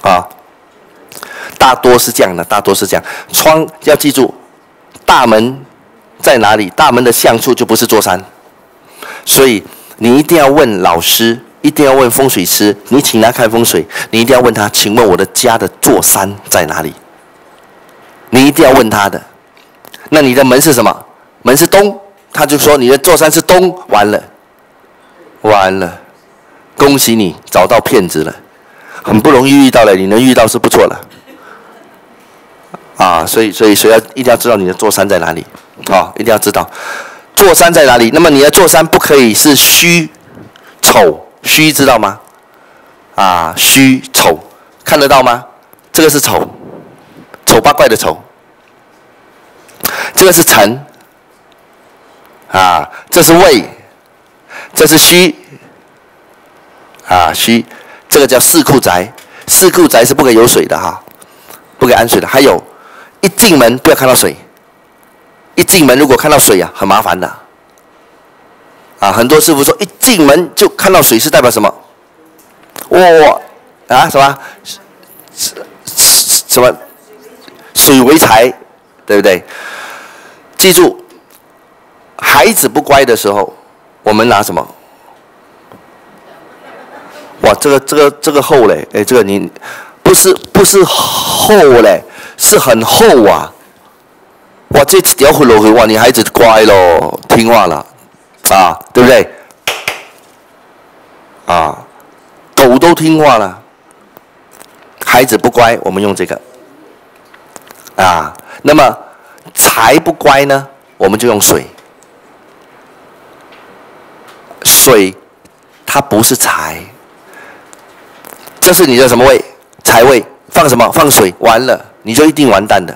啊，大多是这样的，大多是这样。窗要记住，大门在哪里？大门的向处就不是坐山，所以你一定要问老师，一定要问风水师。你请他看风水，你一定要问他，请问我的家的坐山在哪里？你一定要问他的。那你的门是什么？门是东，他就说你的坐山是东，完了，完了，恭喜你找到骗子了，很不容易遇到了，你能遇到是不错了。啊，所以要一定要知道你的坐山在哪里，啊，一定要知道坐山在哪里。那么你的坐山不可以是虚、丑，虚知道吗？啊，虚丑看得到吗？这个是丑，丑八怪的丑。这个是辰，啊，这是未，这是戌，啊戌，这个叫四库宅。四库宅是不可以有水的哈，不可以安水的。还有，一进门不要看到水，一进门如果看到水啊，很麻烦的。啊，很多师傅说一进门就看到水是代表什么？啊什么？什么？水为财，对不对？记住，孩子不乖的时候，我们拿什么？哇，这个厚嘞，哎，这个你不是厚嘞，是很厚啊！哇，这条回落去，哇，你孩子乖咯，听话了，啊，对不对？啊，狗都听话了，孩子不乖，我们用这个，啊，那么。财不乖呢，我们就用水。水，它不是财。这是你的什么位？财位，放什么？放水，完了，你就一定完蛋的。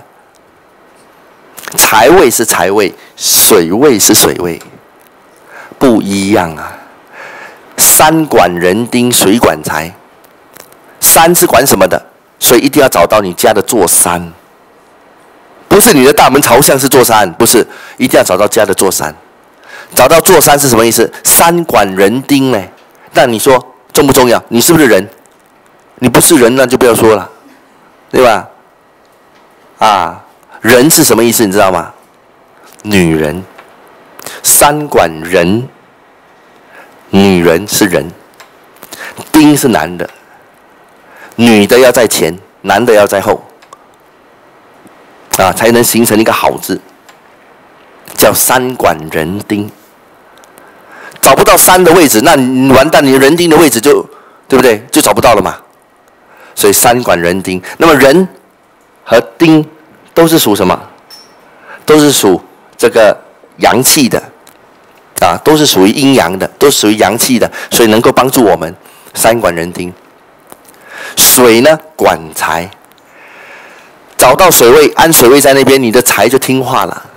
财位是财位，水位是水位，不一样啊。山管人丁，水管财。山是管什么的？所以一定要找到你家的坐山。不是你的大门朝向是坐山，不是，一定要找到家的坐山。找到坐山是什么意思？山管人丁嘞。那你说重不重要？你是不是人？你不是人，那就不要说了，对吧？啊，人是什么意思？你知道吗？女人，山管人，女人是人，丁是男的，女的要在前，男的要在后。啊，才能形成一个好字，叫山管人丁。找不到山的位置，那你完蛋，你的人丁的位置就，对不对？就找不到了嘛。所以山管人丁，那么人和丁都是属什么？都是属这个阳气的，啊，都是属于阴阳的，都是属于阳气的，所以能够帮助我们山管人丁。水呢，管财。找到水位，安水位在那边，你的财就听话了。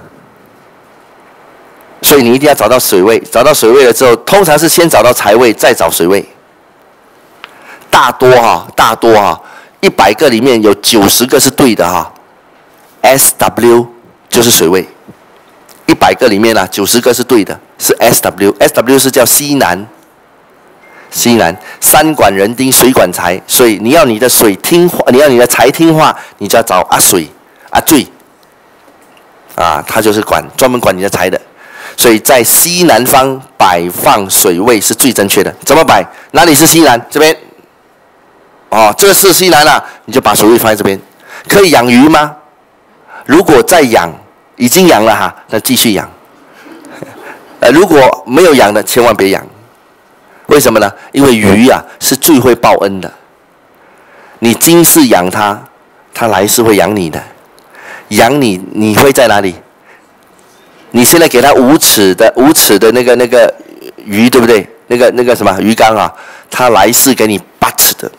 所以你一定要找到水位，找到水位了之后，通常是先找到财位，再找水位。大多，100个里面有90个是对的哈。SW 就是水位，100个里面啊，90个是对的，是 SW。SW 是叫西南。西南，山管人丁，水管财，所以你要你的水听话，你要你的财听话，你就要找阿水、阿醉，啊，他就是专门管你的财的，所以在西南方摆放水位是最正确的。怎么摆？哪里是西南？这边，哦，这个是西南啊，你就把水位放在这边。可以养鱼吗？如果再养，已经养了哈，那继续养。如果没有养的，千万别养。为什么呢？因为鱼啊是最会报恩的。你今世养它，它来世会养你的。养你，你会在哪里？你现在给它5尺的那个鱼，对不对？那个什么鱼缸啊，它来世给你8尺的，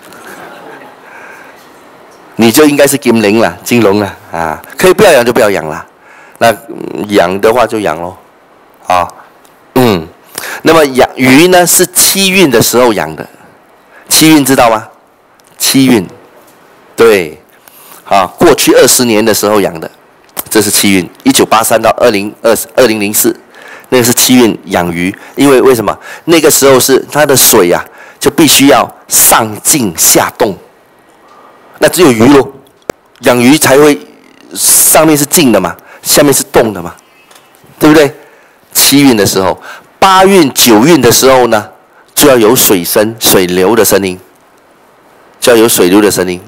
你就应该是金龙了啊！可以不要养就不要养了，那养的话就养咯，啊，那么养鱼呢是7运的时候养的，7运知道吗？7运，对，啊，过去20年的时候养的，这是7运，1983到2004，那个是7运养鱼，因为为什么？那个时候是它的水啊，就必须要上静下动， 那只有鱼咯。养鱼才会上面是静的嘛，下面是动的嘛，对不对？7运的时候，8运、9运的时候呢，就要有水声、水流的声音，就要有水流的声音。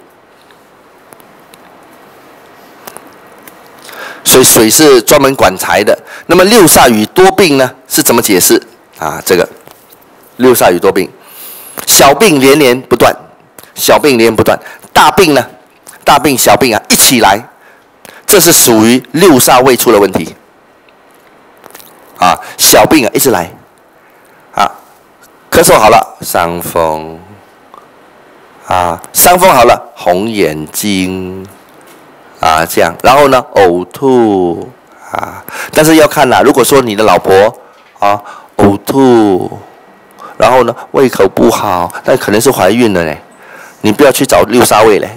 所以水是专门管财的。那么六煞与多病呢，是怎么解释啊？这个六煞与多病，小病连连不断，小病连连不断，大病呢？大病小病啊一起来，这是属于六煞位出了问题啊。小病啊一直来啊，咳嗽好了伤风啊，伤风好了红眼睛啊，这样，然后呢呕吐啊，但是要看啦，如果说你的老婆啊呕吐，然后呢胃口不好，那可能是怀孕了呢，你不要去找六煞位嘞。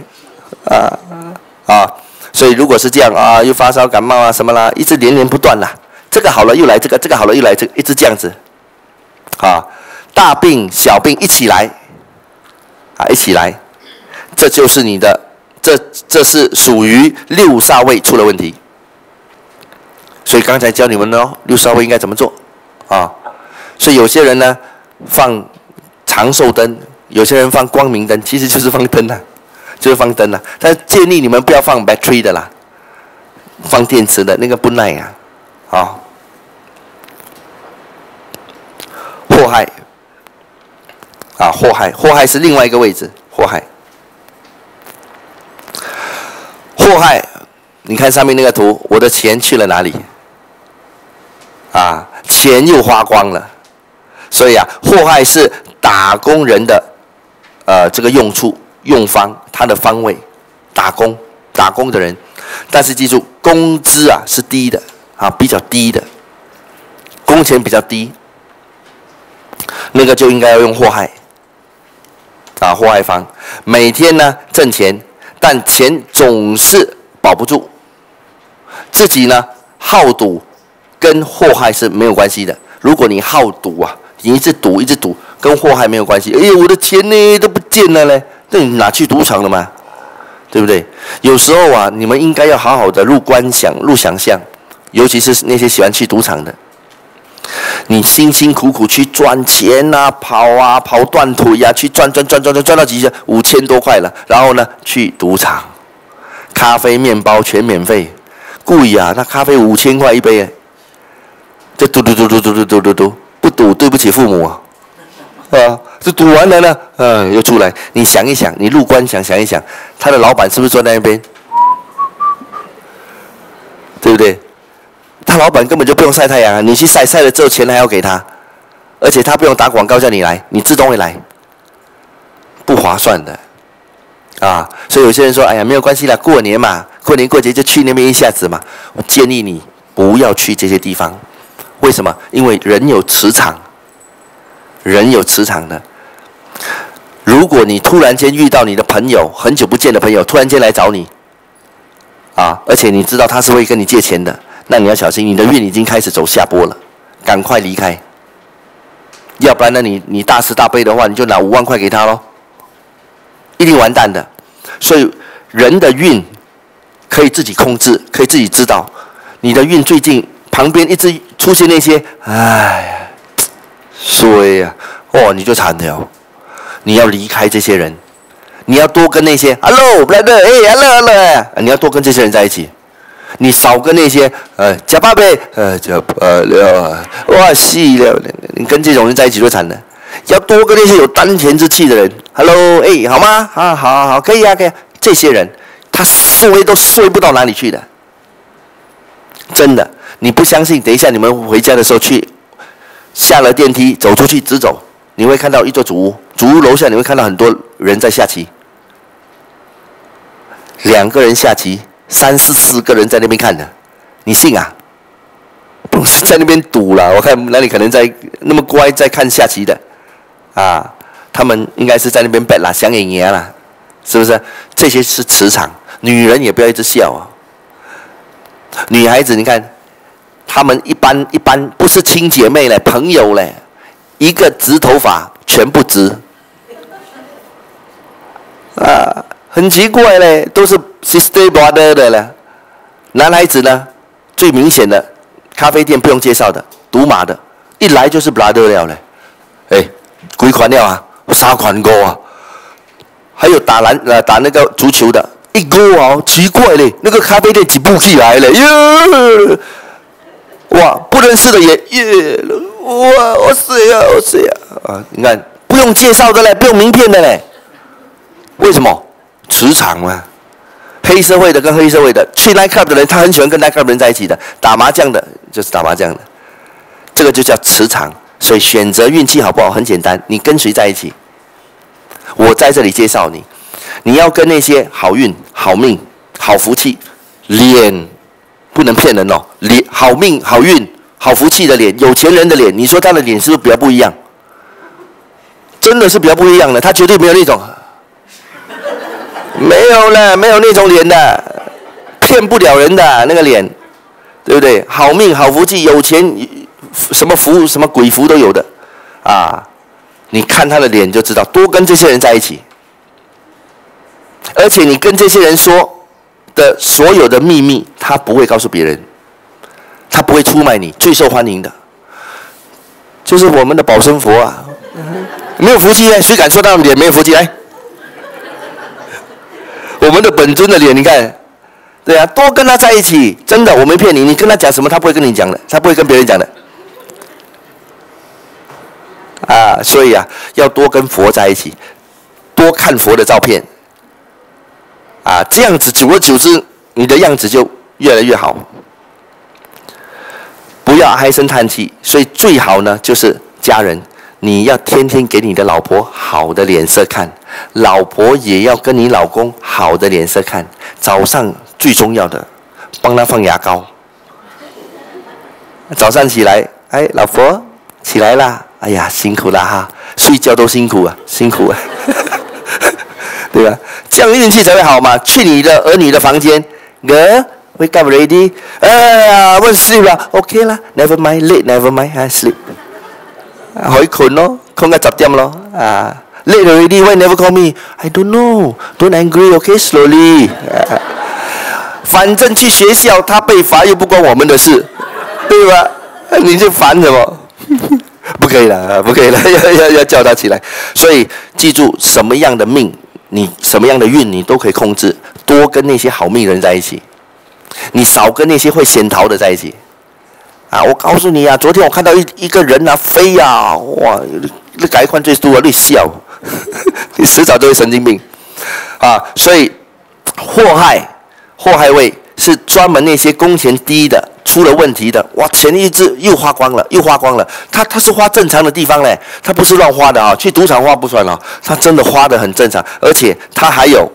所以如果是这样啊，又发烧感冒啊什么啦，一直连连不断啦，这个好了又来这个，这个好了又来这个，一直这样子，啊，大病小病一起来，啊一起来，这就是你的，这是属于六煞位出了问题。所以刚才教你们哦，六煞位应该怎么做啊？所以有些人呢放长寿灯，有些人放光明灯，其实就是放灯啊。就是放灯啦，但建议你们不要放 battery 的啦，放电池的那个不耐啊，祸害啊，祸害是另外一个位置，祸害，你看上面那个图，我的钱去了哪里？啊，钱又花光了，所以啊，祸害是打工人的这个用处。用方，他的方位，打工的人，但是记住，工资啊是低的啊，比较低的，工钱比较低，那个就应该要用祸害啊，祸害方，每天呢挣钱，但钱总是保不住，自己呢好赌，跟祸害是没有关系的。如果你好赌啊，你一直赌，跟祸害没有关系。哎呀，我的钱呢都不见了嘞。那你拿去赌场了吗？对不对？有时候啊，你们应该要好好的入观想、入想象，尤其是那些喜欢去赌场的，你辛辛苦苦去赚钱啊，跑断腿啊，去赚到几千5000多块了，然后呢去赌场，咖啡、面包全免费，贵啊！那咖啡5000块一杯，这赌，不赌对不起父母啊！这赌完了呢，又出来。你想一想，你入关想一想，他的老板是不是坐在那边？对不对？他老板根本就不用晒太阳啊，你去晒了之后钱还要给他，而且他不用打广告叫你来，你自动会来，不划算的啊！所以有些人说，哎呀，没有关系啦，过年嘛，过年过节就去那边一下子嘛。我建议你不要去这些地方，为什么？因为人有磁场。人有磁场的，如果你突然间遇到你的朋友，很久不见的朋友，突然间来找你，啊，而且你知道他是会跟你借钱的，那你要小心，你的运已经开始走下坡了，赶快离开，要不然呢，你大慈大悲的话，你就拿5万块给他咯，一定完蛋的。所以人的运可以自己控制，可以自己知道，你的运最近旁边一直出现那些，哎。衰呀，你就惨了。你要离开这些人，你要多跟那些 hello brother， hello， 你要多跟这些人在一起。你少跟那些假爸呗，哇细了，你跟这种人在一起就惨了。要多跟那些有丹田之气的人 ，hello， 好吗？啊，好，可以啊。这些人他衰都衰不到哪里去的，真的。你不相信？等一下你们回家的时候去。下了电梯，走出去直走，你会看到一座主屋，主屋楼下你会看到很多人在下棋，2个人下棋，3、4个人在那边看的，你信啊？不是在那边赌了，我看哪里可能在那么乖在看下棋的，啊，他们应该是在那边 bet 啦，想赢啦，是不是？这些是磁场，女人也不要一直笑啊，女孩子你看。他们一般不是亲姐妹嘞，朋友嘞，一个直头发全部直， 很奇怪嘞，都是 sister brother 的了。男孩子呢，最明显的咖啡店不用介绍的，赌马的，一来就是 brother 了嘞。哎，几款了啊？3款歌啊。还有打那个足球的，一个哦，奇怪嘞，那个咖啡店几步起来了耶！哇，不认识的也耶！哇，我谁啊？我谁啊？啊，你看，不用介绍的嘞，不用名片的嘞。为什么？磁场嘛。黑社会的跟黑社会的，去 night club 的人，他很喜欢跟 night club 人在一起的。打麻将的，就是打麻将的，这个就叫磁场。所以选择运气好不好很简单，你跟谁在一起？我在这里介绍你，你要跟那些好运、好命、好福气、脸不能骗人哦，脸好命、好运、好福气的脸，有钱人的脸，你说他的脸是不是比较不一样？真的是比较不一样的，他绝对没有那种，没有了，没有那种脸的，骗不了人的那个脸，对不对？好命、好福气、有钱，什么福、什么鬼福都有的，啊。你看他的脸就知道，多跟这些人在一起，而且你跟这些人说的所有的秘密，他不会告诉别人，他不会出卖你，最受欢迎的，就是我们的保生佛啊，没有福气呢，谁敢说他的脸没有福气？来，我们的本尊的脸，你看，对啊，多跟他在一起，真的，我没骗你，你跟他讲什么，他不会跟你讲的，他不会跟别人讲的。啊，所以啊，要多跟佛在一起，多看佛的照片，啊，这样子久而久之，你的样子就越来越好。不要唉声叹气，所以最好呢，就是家人，你要天天给你的老婆好的脸色看，老婆也要跟你老公好的脸色看。早上最重要的，帮他放牙膏。早上起来，哎，老婆起来啦。哎呀，辛苦了哈，睡觉都辛苦啊，辛苦啊，对吧？这样运气才会好嘛。去你的儿女的房间 ，Girl, wake up ready. 哎呀，我 sleep 啦 ，OK 啦 ，Never mind, late, never mind, I sleep. 可以困咯，困到10點咯。啊 ，late already, why never call me? I don't know. Don't angry, okay? Slowly. 反正去学校他被罚又不关我们的事，对吧？你就烦什么？不可以了，不可以了，要叫他起来。所以记住，什么样的命，你什么样的运，你都可以控制。多跟那些好命人在一起，你少跟那些会显逃的在一起。啊，我告诉你啊，昨天我看到一个人啊飞啊，哇，你改换最多啊，你笑，你迟早都会神经病。啊，所以祸害位是专门那些工钱低的。出了问题的，哇，钱一直又花光了，他是花正常的地方嘞，他不是乱花的啊，去赌场花不算啊，他真的花的很正常，而且他还有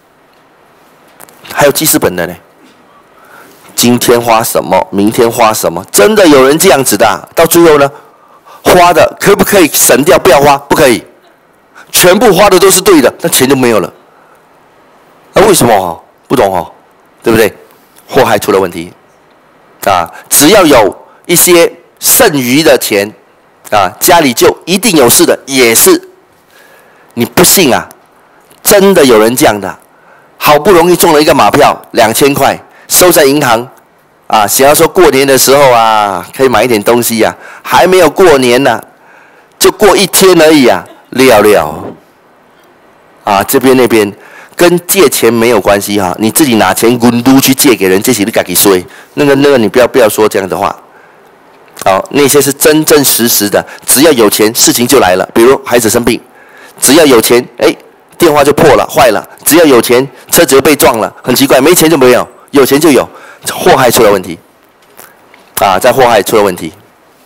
记事本的嘞，今天花什么，明天花什么，真的有人这样子的啊，到最后呢，花的可不可以省掉不要花？不可以，全部花的都是对的，那钱就没有了，为什么？不懂哦，对不对？祸害出了问题。啊，只要有一些剩余的钱，啊，家里就一定有事的，也是。你不信啊？真的有人这样的，好不容易中了一个马票2000块，收在银行，啊，想要说过年的时候啊，可以买一点东西啊，还没有过年呢，就过1天而已啊，了，啊，这边那边。跟借钱没有关系哈，你自己拿钱滚都去借给人，这些你自己衰。那个你不要说这样的话。好，那些是真真实实的，只要有钱，事情就来了。比如孩子生病，只要有钱，哎，电话就破了，坏了；只要有钱，车子就被撞了。很奇怪，没钱就没有，有钱就有，祸害出了问题。啊，在祸害出了问题。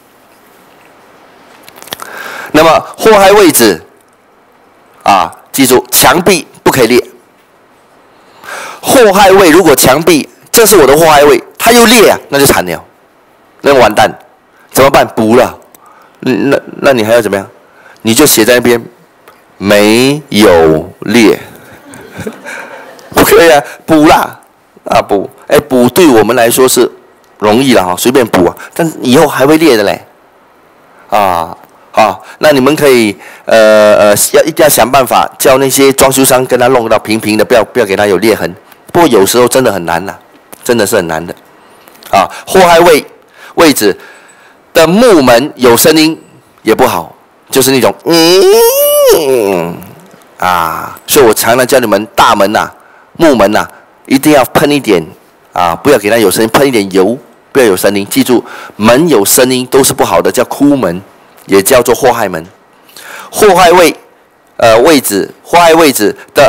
那么祸害位置，啊，记住，墙壁不可以裂。祸害位如果墙壁，这是我的祸害位，它又裂啊，那就惨了，那完蛋，怎么办？补了，那你还要怎么样？你就写在那边，没有裂，不可以啊，补啦，啊补，哎补对我们来说是容易了哈，随便补啊，但以后还会裂的嘞，啊，好。 啊，那你们可以一定要想办法叫那些装修商跟他弄到平平的，不要给他有裂痕。不过有时候真的很难呐，真的是很难的。啊，祸害位置的木门有声音也不好，就是那种所以我常常教你们大门呐、木门呐、一定要喷一点啊，不要给它有声音，喷一点油，不要有声音。记住，门有声音都是不好的，叫哭门，也叫做祸害门。祸害位置的